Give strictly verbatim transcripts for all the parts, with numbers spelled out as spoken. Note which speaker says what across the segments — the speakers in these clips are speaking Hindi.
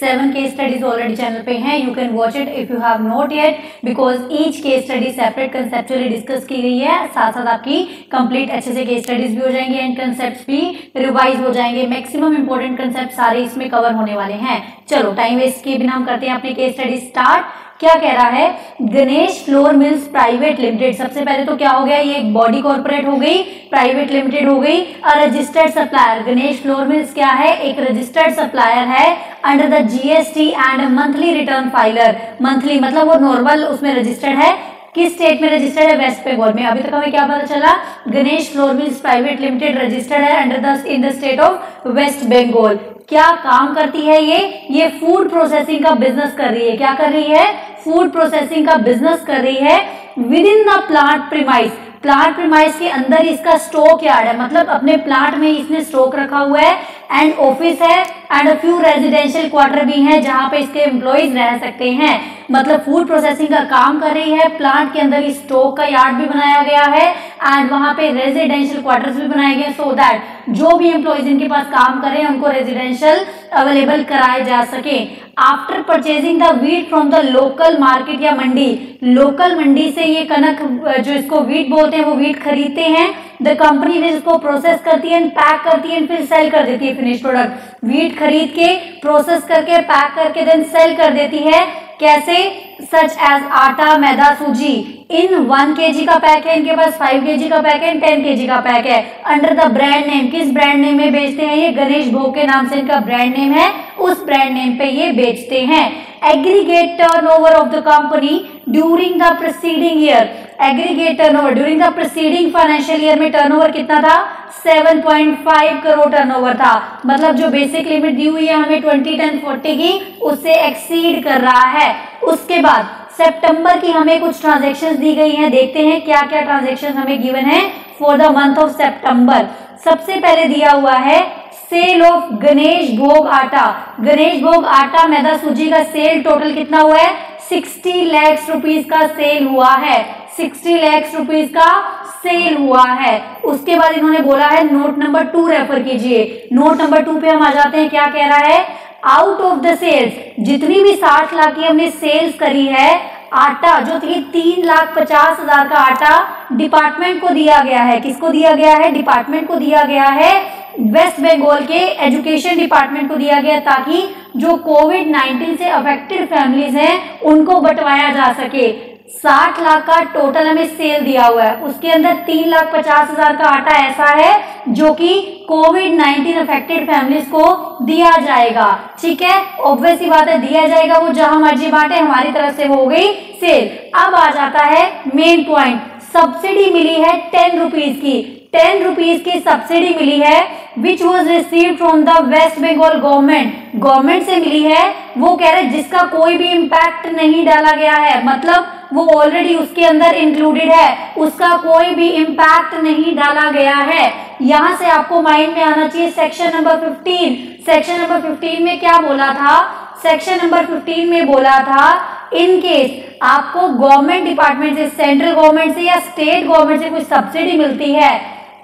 Speaker 1: Seven case studies already channel पे हैं, you can watch it if you have not yet, because each case study separate conceptually discuss की गई है। साथ साथ आपकी कंप्लीट अच्छे से केस स्टडीज भी हो जाएंगे एंड कंसेप्ट भी रिवाइज हो जाएंगे। मैक्सिमम इंपॉर्टेंट कंसेप्ट सारे इसमें कवर होने वाले हैं। चलो टाइम वेस्ट किए बिना हम करते हैं अपनी केस स्टडी स्टार्ट। क्या कह रहा है, Ganesh flour mills private limited. सबसे पहले तो क्या हो गया, ये एक बॉडी कॉर्पोरेट हो गई, प्राइवेट लिमिटेड हो गई। A registered supplier, Ganesh flour mills क्या है, एक रजिस्टर्ड सप्लायर है under the GST and monthly return filer. Monthly मतलब वो नॉर्मल उसमें रजिस्टर्ड है। किस स्टेट में रजिस्टर्ड है, वेस्ट बंगाल में। अभी तक हमें क्या पता चला, Ganesh flour mills private limited registered है under the in the state of West Bengal. क्या काम करती है ये ये फूड प्रोसेसिंग का बिजनेस कर रही है। क्या कर रही है, फूड प्रोसेसिंग का बिजनेस कर रही है within the plant premise. Plant premise के अंदर इसका स्टॉक यार्ड है, मतलब अपने प्लांट में इसने स्टॉक रखा हुआ है एंड ऑफिस है and a few residential quarter भी है जहां पे इसके एम्प्लॉइज रह सकते हैं। मतलब फूड प्रोसेसिंग का काम कर रही है, प्लांट के अंदर स्टॉक का यार्ड भी बनाया गया है एंड वहां पे रेजिडेंशियल क्वार्टर्स भी बनाए गए सो दैट जो भी एम्प्लॉइज इनके पास काम करें उनको रेजिडेंशियल अवेलेबल कराए जा सके। After purchasing the wheat from the local market या मंडी, लोकल मंडी से ये कनक जो इसको वीट बोलते हैं वो वीट खरीदते हैं। द कंपनी फिर इसको प्रोसेस करती है, पैक करती है, फिर सेल कर देती है फिनिश प्रोडक्ट। वीट खरीद के प्रोसेस करके पैक करके देन सेल कर देती है। कैसे, such as atta, maida, suji. In one kg का पैक है इनके पास, फाइव केजी का पैक है, टेन केजी का पैक है। अंडर द ब्रांड नेम, किस ब्रांड नेम में बेचते हैं ये, गणेश भोग के नाम से इनका ब्रांड नेम है, उस ब्रांड नेम पे ये बेचते हैं। Aggregate turnover of the company during the preceding year, aggregate turnover during the preceding financial year में टर्नओवर कितना था, seven point five crore turnover था। मतलब जो बेसिक लिमिट दी हुई है हमें ट्वेंटी टेन फोर्टी की, उससे एक्सीड कर रहा है। उसके बाद सितंबर की हमें कुछ ट्रांजैक्शंस दी गई हैं, देखते हैं क्या क्या ट्रांजैक्शंस हमें गिवन है for the month of September. सबसे पहले दिया हुआ है सेल ऑफ गणेश भोग आटा, गणेश भोग आटा मैदा सूजी का सेल टोटल कितना हुआ है, सिक्सटी लाख रुपीस का सेल हुआ है, सिक्सटी लाख रुपीस का सेल हुआ है। उसके बाद इन्होंने बोला है नोट नंबर टू रेफर कीजिए। नोट नंबर टू पे हम आ जाते हैं, क्या कह रहा है, आउट ऑफ द सेल्स, जितनी भी साठ लाख की हमने सेल्स करी है, आटा जो थी तीन लाख पचास हजार का आटा डिपार्टमेंट को दिया गया है। किसको दिया गया है, डिपार्टमेंट को दिया गया है, वेस्ट बंगाल के एजुकेशन डिपार्टमेंट को दिया गया, ताकि जो कोविड नाइन्टीन से अफेक्टेड फैमिलीज हैं उनको बंटवाया जा सके। साठ लाख का टोटल हमें सेल दिया हुआ है, उसके अंदर तीन लाख पचास हजार का आटा ऐसा है जो कि कोविड नाइन्टीन अफेक्टेड फैमिलीज को दिया जाएगा। ठीक है, ऑब्वियस सी बात है, दिया जाएगा, वो जहां मर्जी बांटे, हमारी तरफ से वो हो गई सेल। अब आ जाता है मेन पॉइंट, सब्सिडी मिली है टेन रुपीज की, टेन रुपीज की सब्सिडी मिली है which was received from the West Bengal government, government से मिली है। वो कह रहे जिसका कोई भी इम्पैक्ट नहीं डाला गया है, मतलब वो ऑलरेडी उसके अंदर इंक्लूडेड है, उसका कोई भी इम्पैक्ट नहीं डाला गया है। यहां से आपको माइंड में आना चाहिए section number fifteen. Section number fifteen में क्या बोला था, सेक्शन नंबर फिफ्टीन में बोला था इन केस आपको गवर्नमेंट डिपार्टमेंट से, सेंट्रल गवर्नमेंट से या स्टेट गवर्नमेंट से कुछ सब्सिडी मिलती है,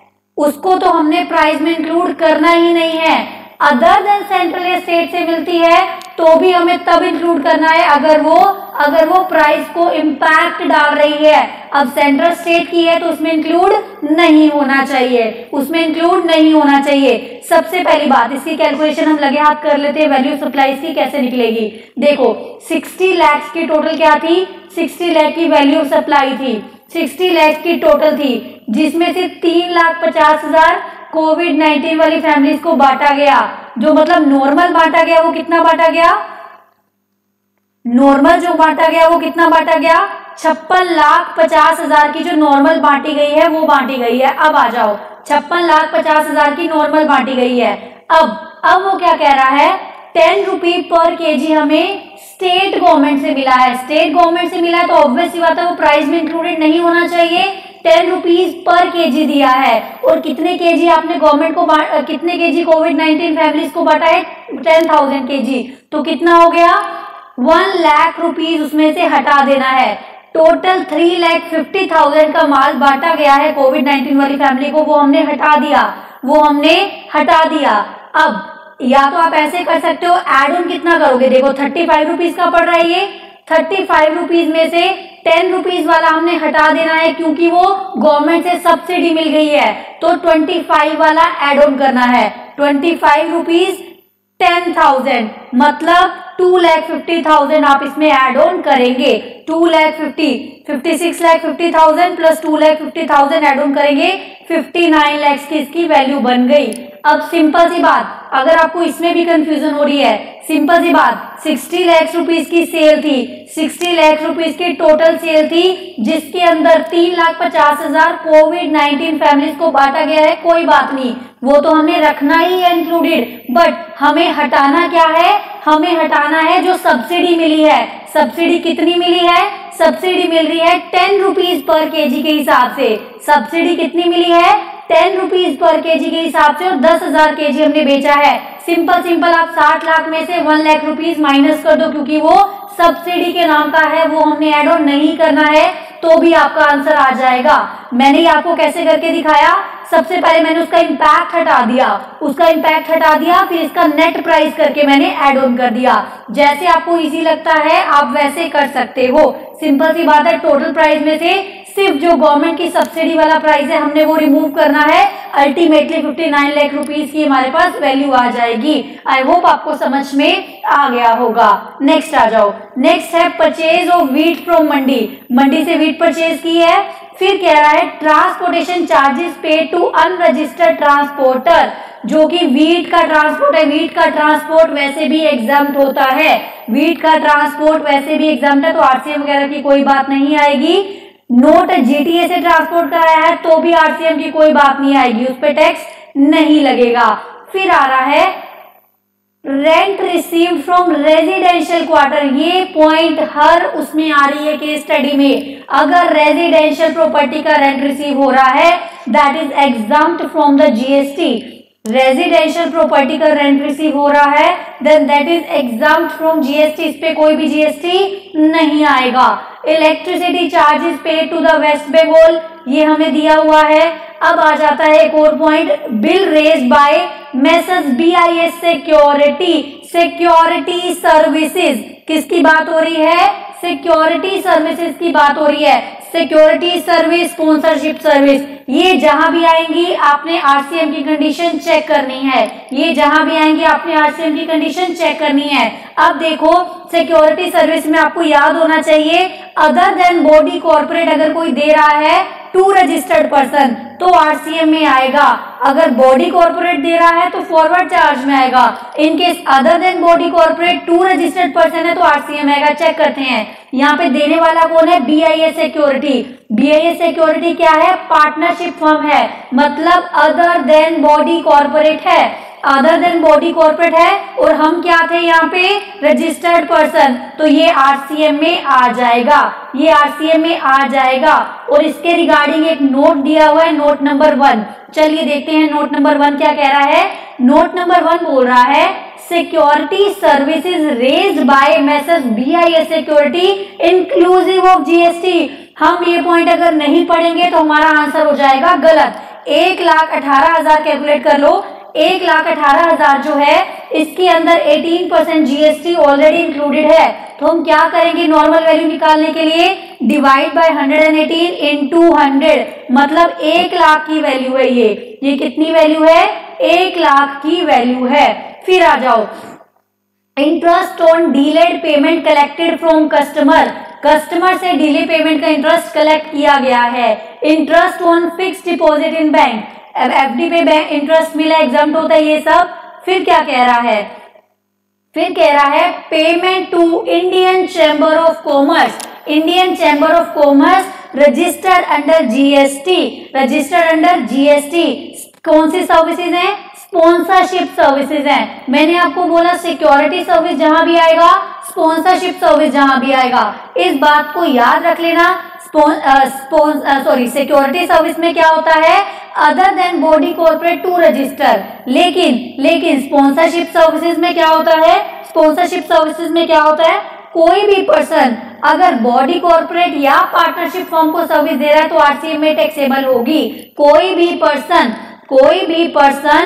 Speaker 1: उसको तो हमने प्राइस में इंक्लूड करना ही नहीं है। अदर देन सेंट्रल या स्टेट से मिलती है तो भी हमें तब इंक्लूड करना है अगर वो अगर वो प्राइस को इम्पैक्ट डाल रही है। अब सेंट्रल स्टेट की है तो उसमें इंक्लूड नहीं होना चाहिए, उसमें इंक्लूड नहीं होना चाहिए। सबसे पहली बात, इसकी कैलकुलेशन हम लगे हाथ कर लेते हैं, वैल्यू सप्लाई की कैसे निकलेगी। देखो सिक्सटी लाख की टोटल क्या थी, सिक्सटी लाख की वैल्यू सप्लाई थी, सिक्सटी लाख की टोटल थी, जिसमें से तीन लाख पचास हजार कोविड नाइन्टीन वाली फैमिलीज को बांटा गया। जो मतलब नॉर्मल बांटा गया वो कितना बांटा गया, नॉर्मल जो बांटा गया वो कितना बांटा गया, छप्पन लाख पचास हजार की जो नॉर्मल बांटी गई है वो बांटी गई है। अब आ जाओ, छप्पन लाख पचास हजार की नॉर्मल बांटी गई है। अब अब वो क्या कह रहा है, टेन रुपी पर केजी हमें स्टेट गवर्नमेंट से मिला है, स्टेट गवर्नमेंट से मिला है तो ऑब्वियस सी बात है वो प्राइस में इंक्लूडेड नहीं होना चाहिए। टेन रुपीज पर केजी दिया है और कितने केजी आपने गवर्नमेंट को, कितने केजी कोविड नाइन्टीन फैमिलीज को बांटा है, टेन थाउजेंड केजी, तो कितना हो गया, वन लाख रुपीज उसमें से हटा देना है। Total three lakh fifty thousand का माल बांटा गया है कोविड नाइन्टीन वाली फैमिली को, वो हमने हटा दिया, वो हमने हटा दिया। अब या तो आप ऐसे कर सकते हो, एड ऑन कितना करोगे, देखो थर्टी फाइव रुपीज का पड़ रहा है, ये थर्टी फाइव रुपीज में से टेन रुपीज वाला हमने हटा देना है क्योंकि वो गवर्नमेंट से सब्सिडी मिल गई है, तो ट्वेंटी फाइव वाला एड ऑन करना है। Twenty five rupees ten thousand मतलब टू लैख फिफ्टी थाउजेंड आप इसमें एड ऑन करेंगे। Two lakh fifty fifty six lakh fifty thousand plus two lakh fifty thousand add on करेंगे, फिफ्टी नाइन लैक्स की इसकी वैल्यू बन गई। अब सिंपल सी बात, अगर आपको इसमें भी कंफ्यूजन हो रही है, सिंपल सी बात, सिक्सटी लाख रुपीस की सेल थी, सिक्सटी लाख रुपीस की टोटल सेल थी, जिसके अंदर तीन लाख पचास हजार कोविड नाइनटीन फैमिलीज को बांटा गया है। कोई बात नहीं, वो तो हमें रखना ही है इंक्लूडेड, बट हमें हटाना क्या है, हमें हटाना है जो सब्सिडी मिली है। सब्सिडी कितनी मिली है, सब्सिडी मिल रही है टेन रुपीज पर केजी के हिसाब से। सब्सिडी कितनी मिली है, टेन रुपीज पर केजी के हिसाब से, और दस हजार केजी हमने बेचा है। सिंपल सिंपल आप साठ लाख में से वन लाख रुपीज माइनस कर दो, क्योंकि वो सब्सिडी के नाम का है, वो हमने ऐड ऑन नहीं करना है, तो भी आपका आंसर आ जाएगा। मैंने आपको कैसे करके दिखाया, सबसे पहले मैंने उसका इम्पैक्ट हटा दिया, उसका इम्पैक्ट हटा दिया, फिर इसका नेट प्राइस करके मैंने ऐड ऑन कर दिया। जैसे आपको इजी लगता है आप वैसे कर सकते हो। सिंपल सी बात है, टोटल प्राइस में से सिर्फ जो गवर्नमेंट की सब्सिडी वाला प्राइस है हमने वो रिमूव करना है। Ultimately fifty nine lakh rupees की हमारे पास वैल्यू आ जाएगी। आई होप आपको समझ में आ गया होगा। नेक्स्ट आ जाओ, नेक्स्ट है purchase of wheat from mandi. मंडी से व्हीट परचेज की है। फिर कह रहा है transportation charges paid to unregistered transporter, जो कि व्हीट का ट्रांसपोर्ट है। व्हीट का ट्रांसपोर्ट वैसे भी एग्जाम्प्ट होता है, व्हीट का ट्रांसपोर्ट वैसे भी एग्जाम्प्ट है, तो आरसीएम वगैरह की कोई बात नहीं आएगी। नोट जीटीए से ट्रांसपोर्ट कराया है तो भी आरसीएम की कोई बात नहीं आएगी, उस पर टैक्स नहीं लगेगा। फिर आ रहा है rent received from residential quarter. ये पॉइंट हर उसमें आ रही है केस स्टडी में। अगर रेजिडेंशियल प्रॉपर्टी का रेंट रिसीव हो रहा है, that is exempt from the GST. Residential property का रेंट रिसीव हो रहा है, then that is exempt from GST. इस पे कोई भी जीएसटी नहीं आएगा। Electricity charges paid to the West Bengal, ये हमें दिया हुआ है। अब आ जाता है एक और point, bill raised by Messrs BIS security security services. किसकी बात हो रही है, सिक्योरिटी सर्विसेज की बात हो रही है। सिक्योरिटी सर्विस, स्पॉन्सरशिप सर्विस, ये जहां भी आएंगी आपने आरसीएम की कंडीशन चेक करनी है। ये जहां भी आएंगी आपने आरसीएम की कंडीशन चेक करनी है। अब देखो सिक्योरिटी सर्विस में आपको याद होना चाहिए, अदर देन बॉडी कॉर्पोरेट अगर कोई दे रहा है टू रजिस्टर्ड पर्सन तो आरसीएम में आएगा। अगर बॉडी कॉर्पोरेट दे रहा है तो फॉरवर्ड चार्ज में आएगा। In case other than body corporate to registered person है तो आरसीएम आएगा। चेक करते हैं, यहाँ पे देने वाला कौन है, बीआईएस सिक्योरिटी। बीआईएस सिक्योरिटी क्या है, पार्टनरशिप फर्म है, मतलब अदर देन बॉडी कॉर्पोरेट है, अदर देन बॉडी कॉर्पोरेट है, और हम क्या थे यहाँ पे, रजिस्टर्ड पर्सन, तो ये आरसीएम में आ जाएगा, ये आरसीएम में आ जाएगा। और इसके रिगार्डिंग एक नोट दिया हुआ है, नोट नंबर वन। चलिए देखते हैं नोट नंबर वन क्या कह रहा है। नोट नंबर वन बोल रहा है security services raised by Messrs BIS security inclusive of GST. हम ये पॉइंट अगर नहीं पढ़ेंगे तो हमारा आंसर हो जाएगा गलत। एक लाख अठारह हजार कैलकुलेट कर लो, एक लाख अठारह हजार जो है इसके अंदर अठारह परसेंट जीएसटी ऑलरेडी इंक्लूडेड है। तो हम क्या करेंगे, नॉर्मल वैल्यू निकालने के लिए divide by hundred and eighteen into hundred, मतलब एक लाख की वैल्यू है। ये ये कितनी वैल्यू है, एक लाख की वैल्यू है। फिर आ जाओ, interest on delayed payment collected from customer. Customer से डिले पेमेंट का इंटरेस्ट कलेक्ट किया गया है। Interest on fixed deposit in bank, FD पे बैंक इंटरेस्ट मिला, एग्जाम्प्ट होता है ये सब। फिर क्या कह रहा है, फिर कह रहा है payment to Indian chamber of commerce. Indian chamber of commerce registered under GST, registered under GST. कौन सी सर्विसेज हैं, स्पॉन्सरशिप सर्विसेज हैं। मैंने आपको बोला सिक्योरिटी सर्विस जहां भी आएगा, स्पॉन्सरशिप सर्विस जहां भी आएगा, इस बात को याद रख लेना। सॉरी सिक्योरिटी सर्विस में क्या होता है, other than body corporate to register. लेकिन लेकिन स्पॉन्सरशिप सर्विसेज में क्या होता है, स्पॉन्सरशिप सर्विसेज में क्या होता है, कोई भी पर्सन अगर बॉडी कॉर्पोरेट या पार्टनरशिप फर्म को सर्विस दे रहा है तो आरसीएम में टैक्सेबल होगी। कोई भी पर्सन कोई भी पर्सन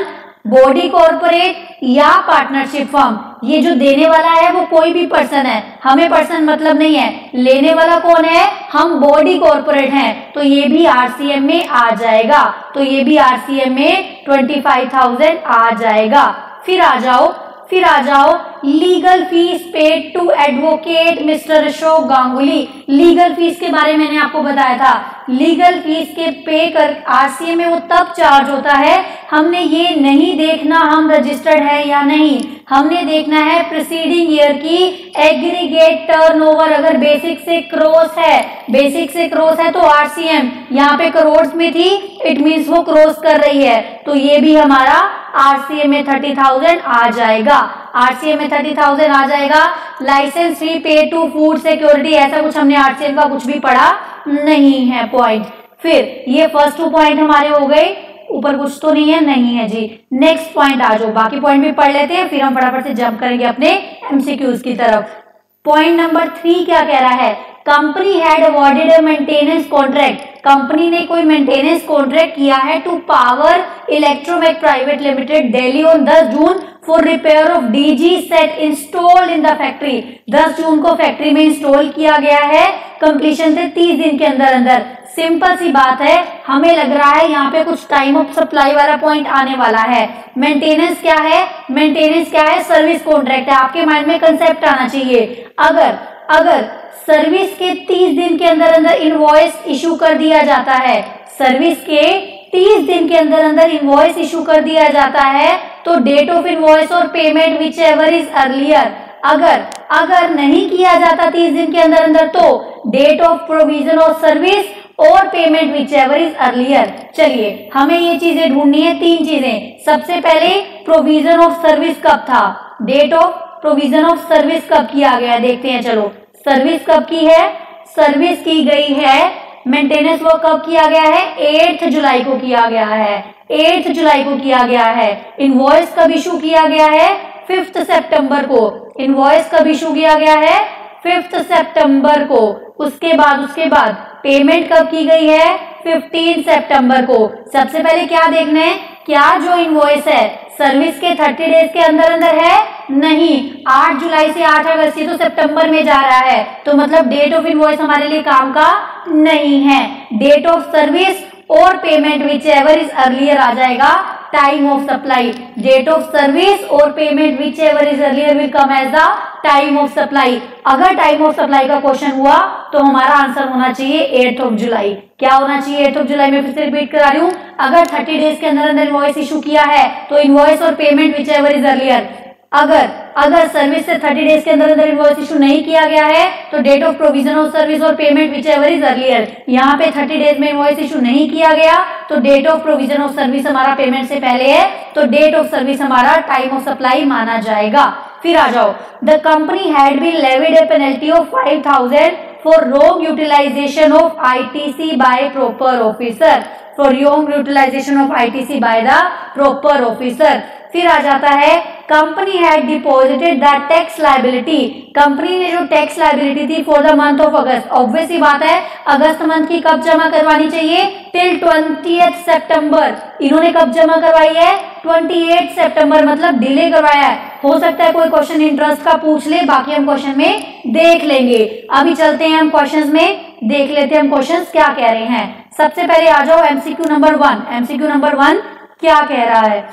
Speaker 1: बॉडी कॉर्पोरेट या पार्टनरशिप फर्म। ये जो देने वाला है वो कोई भी पर्सन है, हमें पर्सन मतलब नहीं है, लेने वाला कौन है, हम बॉडी कॉर्पोरेट हैं, तो ये भी आरसीएम में आ जाएगा, तो ये भी आरसीएम में ट्वेंटी फाइव थाउजेंड आ जाएगा। फिर आ जाओ फिर आ जाओ legal fees paid to advocate mister Ashok Ganguly. Legal fees के बारे में मैंने आपको बताया था, लीगल फीस के पे कर आरसीए में वो तब चार्ज होता है, हमने ये नहीं देखना हम रजिस्टर्ड है या नहीं, हमने देखना है प्रीसीडिंग ईयर की एग्रीगेट टर्नओवर, अगर बेसिक से क्रॉस है, बेसिक से क्रॉस है तो आरसीएम यहाँ पे करोड़ में थी, इट मीन्स वो क्रॉस कर रही है, तो ये भी हमारा आरसीएम में थर्टी थाउजेंड आ जाएगा, आरसीएम में थर्टी थाउजेंड आ जाएगा। लाइसेंस फी पे टू फूड सिक्योरिटी, ऐसा कुछ हमने आरसीएम का कुछ भी पढ़ा नहीं है पॉइंट। फिर ये फर्स्ट टू पॉइंट हमारे हो गए, ऊपर कुछ तो नहीं है, नहीं है जी। नेक्स्ट पॉइंट आ जाओ, बाकी पॉइंट भी पढ़ लेते हैं, फिर हम फटाफट से जंप करेंगे अपने एमसीक्यूज की तरफ। पॉइंट नंबर थ्री क्या कह रहा है, company had awarded a maintenance contract, company ने कोई मेंटेनेंस कॉन्ट्रैक्ट किया है to Power Electromech Private Limited Delhi on दस जून for repair of DG set installed in the factory. दस जून को फैक्ट्री में इंस्टॉल किया गया है, कंप्लीशन से तीस दिन के अंदर अंदर। सिंपल सी बात है, हमें लग रहा है यहाँ पे कुछ टाइम ऑफ सप्लाई वाला पॉइंट आने वाला है। मेंटेनेंस क्या है, मेंटेनेंस क्या है, सर्विस कॉन्ट्रैक्ट है, आपके माइंड में कंसेप्ट आना चाहिए। अगर अगर सर्विस के तीस दिन के अंदर अंदर इनवॉइस इशू कर दिया जाता है, सर्विस के तीस दिन के अंदर अंदर इनवॉइस इशू कर दिया जाता है, तो डेट ऑफ इनवॉइस और payment whichever is earlier, अगर अगर नहीं किया जाता तीस दिन के अंदर अंदर तो date of provision of service और payment whichever is earlier. चलिए हमें ये चीजें ढूंढनी है, तीन चीजें। सबसे पहले प्रोविजन ऑफ सर्विस कब था, date of provision of service कब किया गया, देखते हैं। चलो सर्विस कब की है, सर्विस की गई है, मेंटेनेंस वर्क कब किया गया है, एट जुलाई को किया गया है, एट जुलाई को किया गया है। इनवॉइस कब इशू किया गया है, फिफ्थ सितंबर को, इनवॉइस कब इशू किया गया है, फिफ्थ सितंबर को। उसके बाद उसके बाद पेमेंट कब की गई है, फिफ्टीन सितंबर को। सबसे पहले क्या देखना है, क्या जो इनवॉइस है सर्विस के थर्टी डेज के अंदर अंदर है, नहीं, आठ जुलाई से आठ अगस्त तो सितंबर में जा रहा है, तो मतलब डेट ऑफ इनवॉइस हमारे लिए काम का नहीं है। डेट ऑफ सर्विस और payment whichever is earlier आ जाएगा time of supply, date of service और payment whichever is earlier will come as the time of supply. अगर टाइम ऑफ सप्लाई का क्वेश्चन हुआ तो हमारा आंसर होना चाहिए एट ऑफ जुलाई। क्या होना चाहिए, एट ऑफ जुलाई में फिर से रिपीट करा रही हूँ, अगर थर्टी डेज के अंदर अंदर इनवॉइस इशू किया है तो इनवॉइस और payment whichever is earlier. अगर अगर सर्विस से थर्टी डेज के अंदर अंदर इनवॉइस इशू नहीं किया गया है तो date of provision of service और payment whichever is earlier. यहाँ पे थर्टी डेज में इनवॉइस इशू नहीं किया गया तो date of provision of service हमारा पेमेंट से पहले है, तो डेट ऑफ सर्विस हमारा टाइम ऑफ सप्लाई माना जाएगा। फिर आ जाओ, the company had been levied a penalty of five thousand for wrong utilization of ITC by proper officer, for wrong utilization of ITC by the proper officer. फिर आ जाता है, company had deposited the tax liability, company ने जो टैक्स लायबिलिटी थी for the month of August, obvious ही बात है अगस्त मंथ की कब जमा करवानी चाहिए, टिल ट्वेंटिएथ सितंबर। इन्होंने कब जमा करवाई है, अट्ठाईस सितंबर, मतलब डिले करवाया है। हो सकता है कोई क्वेश्चन इंटरेस्ट का पूछ ले, बाकी हम क्वेश्चन में देख लेंगे। अभी चलते हैं हम क्वेश्चंस में, देख लेते हैं हम क्वेश्चंस क्या कह रहे हैं। सबसे पहले आ जाओ MCQ number one, MCQ number one क्या कह रहा है,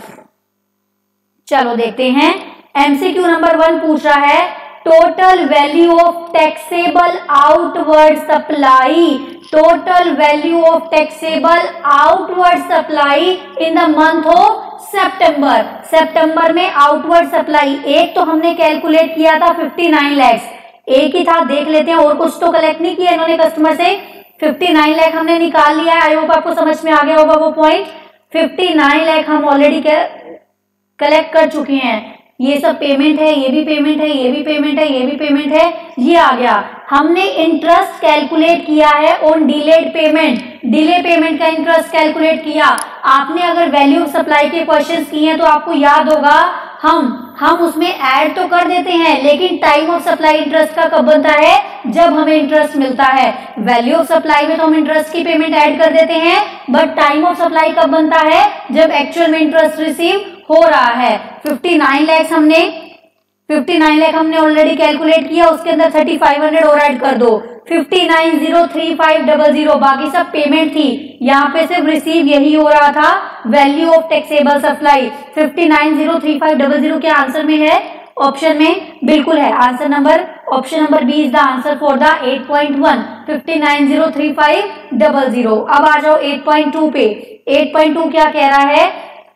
Speaker 1: चलो देखते हैं। एमसीक्यू नंबर वन पूछ रहा है, total value of taxable outward supply, total value of taxable outward supply in the month of September. सितंबर में आउटवर्ड सप्लाई एक तो हमने कैलकुलेट किया था फिफ्टी नाइन लैक्स, एक ही था, देख लेते हैं और कुछ तो कलेक्ट नहीं किया इन्होंने कस्टमर से, फिफ्टी नाइन लाख हमने निकाल लिया है। आई होप आपको समझ में आ गया होगा वो पॉइंट। फिफ्टी नाइन लाख हम ऑलरेडी कलेक्ट कर चुके हैं, ये सब पेमेंट है, ये भी पेमेंट है, ये भी पेमेंट है, ये भी पेमेंट है, ये आ गया। हमने इंटरेस्ट कैलकुलेट किया है on delayed payment, delay payment का इंटरेस्ट कैलकुलेट किया। आपने अगर वैल्यू ऑफ सप्लाई के क्वेश्चंस किए हैं तो आपको याद होगा, हम हम उसमें ऐड तो कर देते हैं, लेकिन टाइम ऑफ सप्लाई इंटरेस्ट का कब बनता है, जब हमें इंटरेस्ट मिलता है। वैल्यू ऑफ सप्लाई में तो हम इंटरेस्ट की पेमेंट ऐड कर देते हैं, बट टाइम ऑफ सप्लाई कब बनता है, जब एक्चुअल में इंटरेस्ट रिसीव हो रहा है। फिफ्टी नाइन लाख हमने फिफ्टी नाइन लाख हमने ऑलरेडी कैलकुलेट किया, उसके अंदर थर्टी फाइव हंड्रेड और ऐड कर दो, fifty nine zero three five double zero, बाकी सब पेमेंट थी, यहाँ पे सिर्फ रिसीव यही हो रहा था, value of taxable supply fifty nine zero three five double zero क्या आंसर में है, ऑप्शन में बिल्कुल है। Answer number option number B is the answer for the eight point one, fifty nine zero three five double zero. अब आ जाओ एट पॉइंट टू पे। एट पॉइंट टू क्या कह रहा है,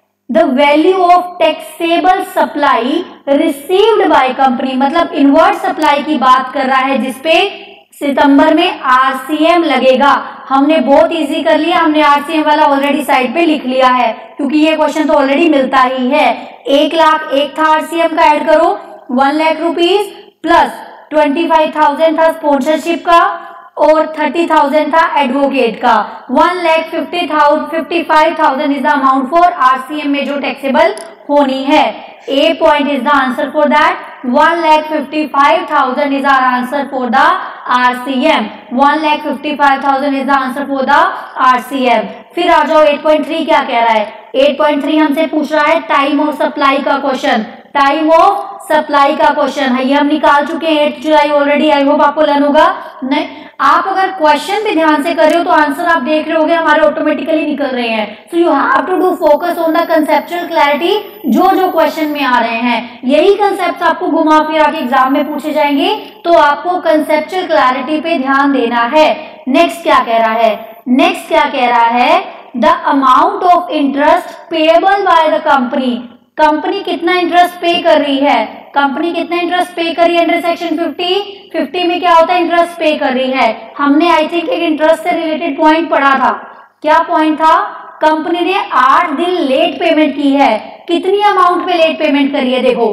Speaker 1: the value of taxable supply received by company, मतलब इनवर्ट सप्लाई की बात कर रहा है जिसपे सितंबर में आरसीएम लगेगा। हमने बहुत इजी कर लिया, हमने आरसीएम वाला ऑलरेडी साइड पे लिख लिया है क्योंकि ये क्वेश्चन तो ऑलरेडी मिलता ही है। एक लाख एक था आरसीएम का, ऐड करो one lakh rupees plus twenty five thousand था स्पॉन्सरशिप का और थर्टी थाउजेंड था एडवोकेट का। One lakh fifty thousand fifty five thousand is the amount for RCM में जो टैक्सेबल होनी है। A point is the answer for that, one lakh fifty five thousand is our answer for the RCM. One lakh fifty five thousand is the answer for the RCM. फिर आ जाओ एट पॉइंट थ्री क्या कह रहा है। एट पॉइंट थ्री हमसे पूछ रहा है टाइम ऑफ सप्लाई का क्वेश्चन, टाइम ऑफ सप्लाई का क्वेश्चन है, ये हम निकाल चुके हैं eight July already. I hope आपको लर्न होगा। नहीं, आप अगर क्वेश्चन भी ध्यान से कर रहे हो तो आंसर आप देख रहे होगे हमारे ऑटोमेटिकली निकल रहे हैं। So you have to do focus on the conceptual clarity, जो जो क्वेश्चन में आ रहे हैं यही कंसेप्ट आपको घुमा फिरा के एग्जाम में पूछे जाएंगे, तो आपको कंसेप्चुअल क्लैरिटी पे ध्यान देना है। नेक्स्ट क्या कह रहा है, नेक्स्ट क्या कह रहा है, the amount of interest payable by the company, company कितना इंटरेस्ट पे कर रही है, कंपनी कितना इंटरेस्ट पे कर रही है अंडर सेक्शन फिफ्टी। फिफ्टी में क्या होता है, इंटरेस्ट पे कर रही है। हमने आई थिंक एक इंटरेस्ट से रिलेटेड पॉइंट पढ़ा था, क्या पॉइंट था, कंपनी ने आठ दिन लेट पेमेंट की है। कितनी अमाउंट पे लेट पेमेंट करी है, देखो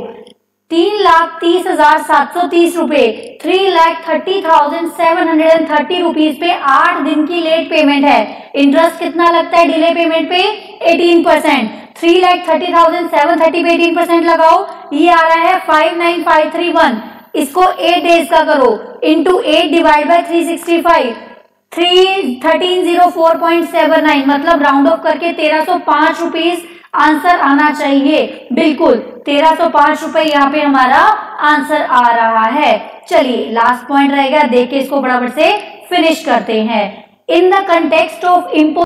Speaker 1: तीन लाख तीस हजार सात सौ तीस रुपए, three lakh thirty thousand seven hundred and thirty rupees पे आठ दिन की लेट पेमेंट है। इंटरेस्ट कितना लगता है डिले पेमेंट पे, eighteen percent. Three lakh thirty thousand seven thirty पे एटीन परसेंट लगाओ, ये आ रहा है five nine five three one. इसको एट डेज का करो, into eight divide by three sixty five, three thirteen zero four point seven nine, मतलब राउंड ऑफ करके तेरह सौ पांच रुपीज आंसर आना चाहिए। बिल्कुल तेरह सौ पांच रुपए यहाँ पे हमारा आंसर आ रहा है। चलिए लास्ट पॉइंट रहेगा, देख के इसको बराबर से फिनिश करते हैं। In the context of import